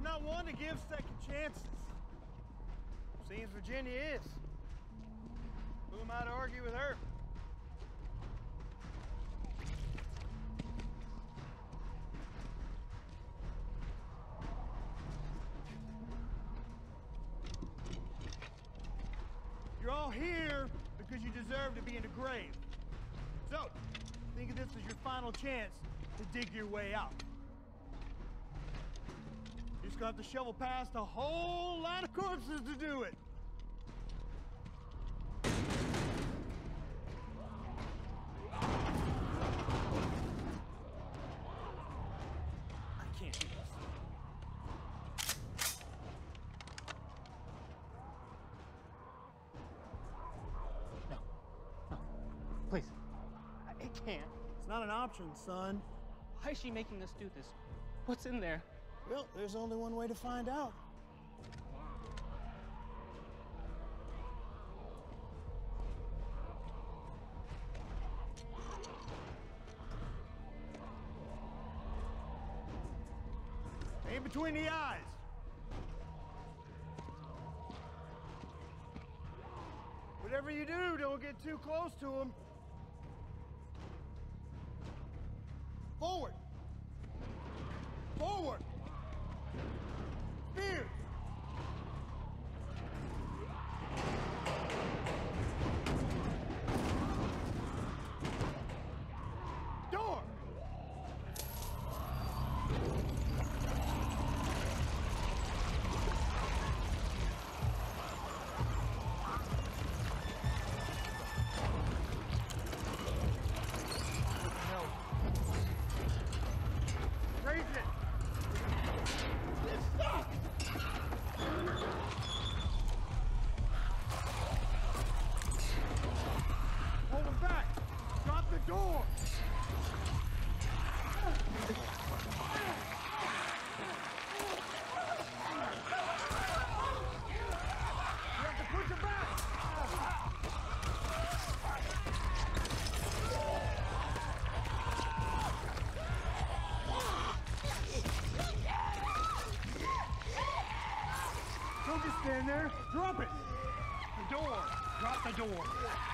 I'm not one to give second chances. Seems Virginia is. Who am I to argue with her? You're all here because you deserve to be in the grave. So, think of this as your final chance to dig your way out. You're just gonna have to shovel past a whole lot of corpses to do it. I can't do this. No, please. I can't. It's not an option, son. Why is she making us do this? What's in there? Well, there's only one way to find out. Aim between the eyes. Whatever you do, don't get too close to him. Forward. Forward. Spear. Door. Raise it! Stop! Hold him back! Drop the door! You have to push him back! Don't just stand there. Drop it. The door. Drop the door.